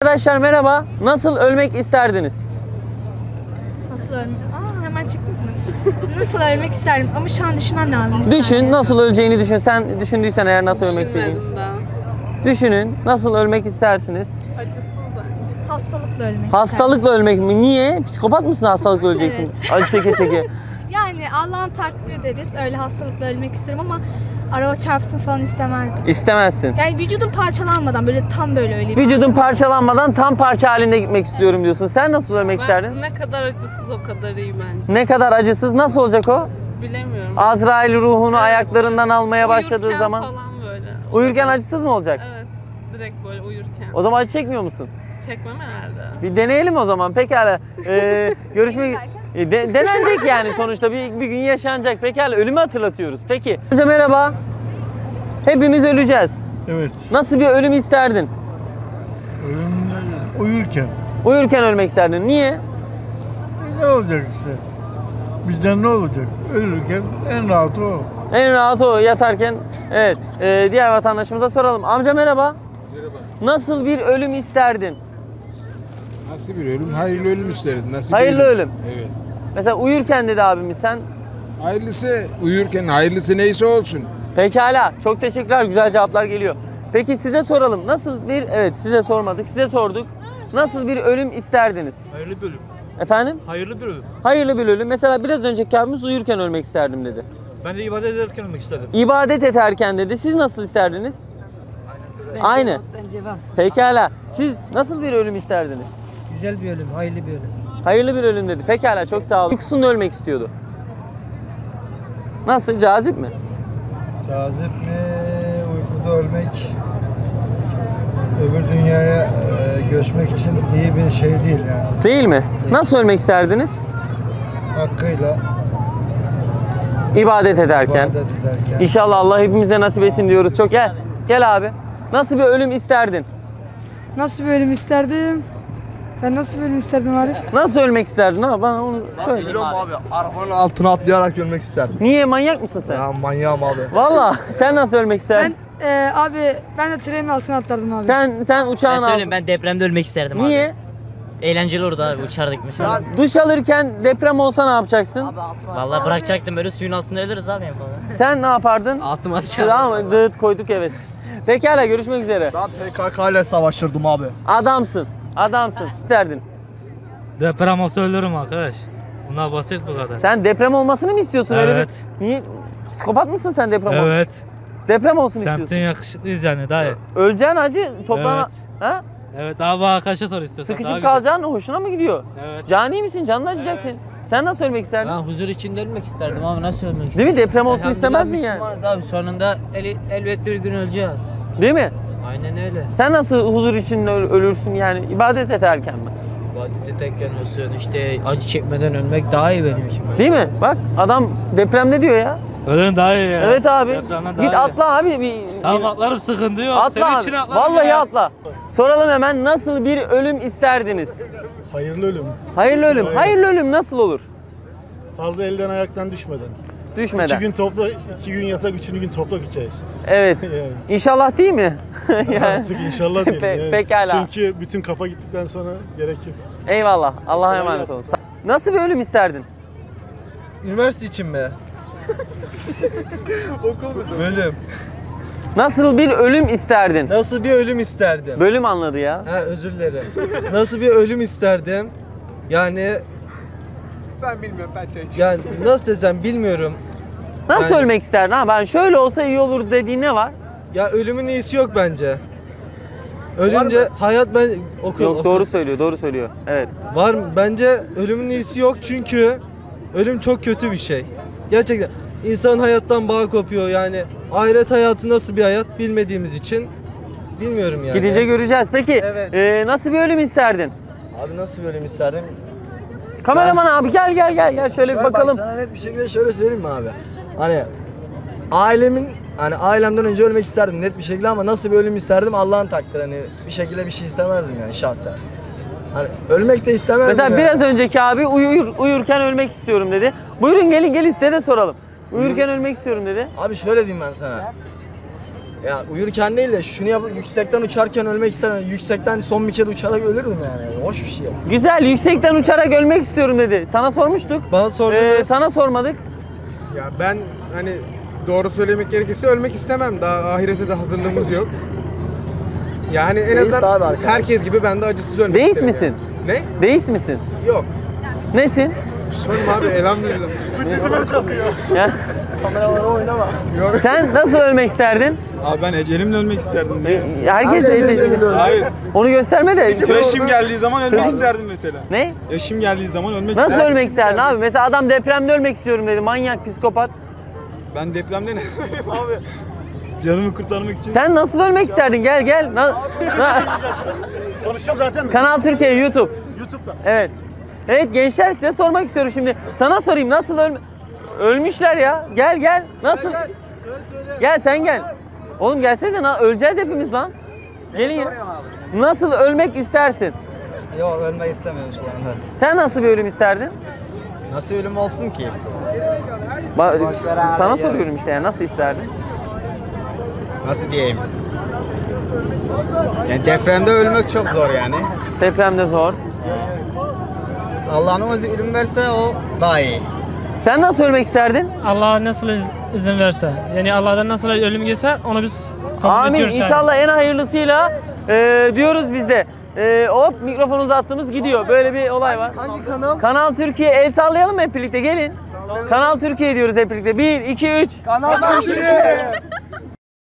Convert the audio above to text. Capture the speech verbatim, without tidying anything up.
Arkadaşlar merhaba. Nasıl ölmek isterdiniz? Nasıl ölmek? Aa, hemen çıktınız mı? Nasıl ölmek isterdim ama şu an düşünmem lazım. Düşün, saniye. nasıl öleceğini düşün. Sen düşündüysen eğer nasıl ölmek istediğini. Düşünmedim daha. Düşünün, nasıl ölmek istersiniz? Acısız bence. Hastalıkla ölmek Hastalıkla ölmek mi? Niye? Psikopat mısın hastalıkla öleceksin? Acı çeke çeke. isterdim. Yani Allah'ın takdiri deriz. Öyle hastalıkla ölmek isterim ama araba çarpsın falan istemezdim. İstemezsin. Yani vücudum parçalanmadan böyle tam böyle öyle. Vücudun parçalanmadan tam parça halinde gitmek istiyorum diyorsun. Sen nasıl ölmek isterdin? Ben ne kadar acısız o kadar iyi bence. Ne kadar acısız, nasıl olacak o? Bilemiyorum. Azrail ruhunu Evet. ayaklarından almaya başladığı Uyurken zaman. falan böyle. Uyurken acısız mı olacak? Evet. Direkt böyle uyurken. O zaman acı çekmiyor musun? Çekmem herhalde. Bir deneyelim o zaman. Pekala. Ee, görüşmek... E, de, denenecek yani sonuçta. Bir, bir gün yaşanacak. Pekala. Ölümü hatırlatıyoruz. Peki. Önce merhaba. Hepimiz öleceğiz. Evet. Nasıl bir ölüm isterdin? Ölüm uyurken. Uyurken ölmek isterdin. Niye? E, ne olacak işte? Bizden ne olacak? Ölürken en rahatı o. En rahat o. Yatarken. Evet. Ee, diğer vatandaşımıza soralım. Amca merhaba. Merhaba. Nasıl bir ölüm isterdin? Nasıl bir ölüm? Hayırlı ölüm isteriz. Nasıl Hayırlı bir ölüm. Evet. Mesela uyurken dedi abimiz sen. Hayırlısı uyurken hayırlısı neyse olsun. Pekala. Çok teşekkürler. Güzel cevaplar geliyor. Peki size soralım. Nasıl bir... Evet size sormadık. Size sorduk. Nasıl bir ölüm isterdiniz? Hayırlı bir ölüm. Efendim? Hayırlı bir ölüm. Hayırlı bir ölüm. Mesela biraz önceki abimiz uyurken ölmek isterdim dedi. Ben de ibadet ederken ölmek isterdim. İbadet ederken dedi. Siz nasıl isterdiniz? Aynı. Ben cevapsız. Pekala. Siz nasıl bir ölüm isterdiniz? Güzel bir ölüm, hayırlı bir ölüm. Hayırlı bir ölüm dedi. Pekala çok sağ olun. Uykusunda ölmek istiyordu. Nasıl? Cazip mi? Cazip mi? Uykuda ölmek öbür dünyaya e, göçmek için iyi bir şey değil yani. Değil mi? Nasıl ölmek isterdiniz? Hakkıyla İbadet ederken. ibadet ederken. İnşallah Allah hepimize nasip etsin diyoruz. Çok gel. Gel abi. Nasıl bir ölüm isterdin? Nasıl bir ölüm isterdim? Ben nasıl bir ölüm isterdim Arif? Nasıl ölmek isterdin ha? Bana onu söyle. Biliyorum abi. Arabanın altına atlayarak ölmek isterdim. Niye? Manyak mısın sen? Ya manyağım abi. Valla sen nasıl ölmek Ben isterdin? e, abi ben de trenin altına atlardım abi. Sen sen uçağın Ben alt- söyleyeyim, ben depremde ölmek isterdim abi. Niye? Eğlenceli olurdu abi, uçardık mesela. Duş alırken deprem olsa ne yapacaksın? Vallahi bırakacaktım, böyle suyun altında ölürüz abi en fazla. Sen ne yapardın? Altıma sıçardım. Tamam mı? Dıt koyduk evet. Pekala görüşmek üzere. Ben P K K ile savaşırdım abi. Adamsın. Adamsın. İsterdin. Deprem olsa ölürüm arkadaş. Bunlar basit bu kadar. Sen deprem olmasını mı istiyorsun öyle Evet. bir? Niye? Psikopat mısın sen deprem ol? Evet. Deprem olsun Semtin istiyorsun. yakışıklıyız yani dayı. Öleceksin acı toprağına. Evet. Ha? Evet abi arkadaşa sor istiyorsan. daha Sıkışıp güzel. kalacaksın hoşuna mı gidiyor? Evet. Cani misin? Canın acıyacak senin. Sen nasıl ölmek isterdin? Ben huzur içinde ölmek isterdim ama nasıl ölmek Değil isterdim? mi? Deprem olsun istemezdin yani. Abi sonunda el, elbet bir gün öleceğiz. Değil mi? Aynen öyle. Sen nasıl huzur içinde öl- ölürsün yani ibadet ederken mi? İbadet ederken olsun, işte acı çekmeden ölmek daha iyi benim için. Değil mi? Bak adam depremde diyor ya. Ölürüm daha iyi ya. Evet abi. Depremden daha Git iyi. atla abi bir. Tamam bir- atlarım, sıkıntı yok. Atla Senin abi. için atlarım Vallahi ya. atla. Soralım hemen nasıl bir ölüm isterdiniz? Hayırlı ölüm. Hayırlı ölüm. Hayırlı ölüm nasıl olur? Fazla elden ayaktan düşmeden. Düşmeden. İki gün topla, iki gün yatak, üçüncü gün toprak hikayesi. Evet. Yani. İnşallah değil mi? Yani- Artık inşallah diyelim. Pe- yani. pekala. Çünkü bütün kafa gittikten sonra gerek yok. Eyvallah. Allah'a Kolay emanet gelsin. olun. Nasıl bir ölüm isterdin? Üniversite için mi? Ölüm. Nasıl bir ölüm isterdin? Nasıl bir ölüm isterdim? Bölüm anladı ya. Ha, özür dilerim. Nasıl bir ölüm isterdim? Yani ben bilmiyorum, ben çay Yani nasıl desem bilmiyorum. Nasıl Yani- ölmek isterdin? Ha ben şöyle olsa iyi olur dediğin ne var? Ya ölümün iyisi yok bence. Ölünce hayat ben oku, Yok oku. doğru söylüyor, doğru söylüyor. Evet. Var mı? Bence ölümün iyisi yok çünkü ölüm çok kötü bir şey. Gerçekten insanın hayattan bağı kopuyor yani. Ahiret hayatı nasıl bir hayat bilmediğimiz için bilmiyorum yani. Gidince göreceğiz. Peki Evet. e, nasıl bir ölüm isterdin? Abi nasıl bir ölüm isterdim? Kameraman abi gel gel gel gel şöyle Şu bir an bakalım. Bak sana net bir şekilde şöyle söyleyeyim mi abi? Hani ailemin hani ailemden önce ölmek isterdim net bir şekilde ama nasıl bir ölüm isterdim Allah'ın takdiri. Hani bir şekilde bir şey istemezdim yani şahsen. Hani ölmek de istemezdim. Mesela yani. biraz önceki abi uyur, uyurken ölmek istiyorum dedi. Buyurun gelin gelin size de soralım. Uyurken ölmek istiyorum dedi. Abi şöyle diyeyim ben sana. Ya uyurken değil de şunu yap, yüksekten uçarken ölmek istemem. Yüksekten son bir kere uçarak ölürdüm yani. Hoş bir şey. Güzel, yüksekten uçarak ölmek istiyorum dedi. Sana sormuştuk. Bana sordun. Ee, sana sormadık. Ya ben hani doğru söylemek gerekirse ölmek istemem. Daha ahirete de hazırlığımız yok. Yani en Deist azından abi arkadaş. herkes gibi ben de acısız ölmek Deist isterim misin? yani. Ne? Deist misin? Yok. Nesin? Müslümanım abi elhamdülillah. Ya. Kameralara oynama. Sen nasıl ölmek isterdin? Abi ben ecelimle ölmek isterdim. Ee, Herkes Herkes ece- eceliyle ölüyor. Hayır. Onu gösterme de. Yaşım geldiği zaman ölmek isterdim mesela. Ne? Yaşım geldiği zaman ölmek Nasıl isterdim. ölmek isterdin abi? Mesela adam depremde ölmek istiyorum dedi. Manyak, psikopat. Ben depremde ne abi? Canımı kurtarmak için. Sen nasıl ölmek isterdin? Gel gel. Na- na- Konuşacağım zaten mi? Kanal Türkiye YouTube. YouTube'da. Evet. Evet gençler size sormak istiyorum şimdi. Sana sorayım nasıl ölme... Ölmüşler ya. Gel gel. Nasıl? Gel sen gel. Oğlum gelsene lan. Öleceğiz hepimiz lan. Gelin ya. Nasıl ölmek istersin? Yok ölmek istemiyorum şu anda. Sen nasıl bir ölüm isterdin? Nasıl ölüm olsun ki? Ba- sana soruyorum işte yani nasıl isterdin? Nasıl diyeyim? Yani depremde ölmek çok zor yani. Depremde zor. Allah'ın özü ölüm verse o daha iyi. Sen nasıl ölmek isterdin? Allah nasıl iz- izin verse. Yani Allah'dan nasıl ölüm gelse onu biz kabul Amin. ediyoruz yani. İnşallah en hayırlısıyla e, diyoruz biz de. E, hop mikrofonu uzattığımız gidiyor. Böyle bir olay var. Hangi kanal? Kanal Türkiye. El sallayalım mı hep birlikte? Gelin. Kanal Türkiye diyoruz hep birlikte. bir, iki, üç. Kanal Türkiye.